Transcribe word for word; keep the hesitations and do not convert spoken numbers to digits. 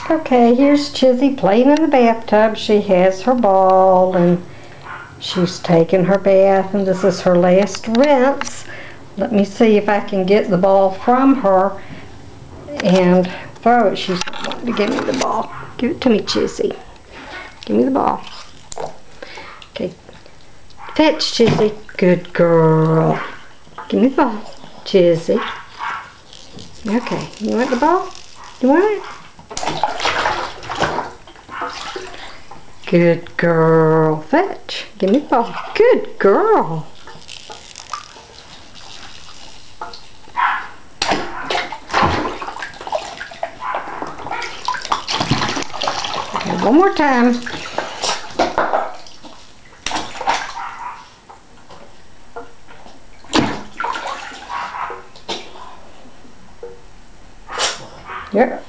Okay, here's Chizzie playing in the bathtub. She has her ball and she's taking her bath, and this is her last rinse. Let me see if I can get the ball from her and throw it. She's not wanting to give me the ball. Give it to me, Chizzie. Give me the ball. Okay. Fetch, Chizzie. Good girl. Give me the ball, Chizzie. Okay. You want the ball? You want it? Good girl. Fetch. Give me the ball. Good girl. Okay, one more time. Here.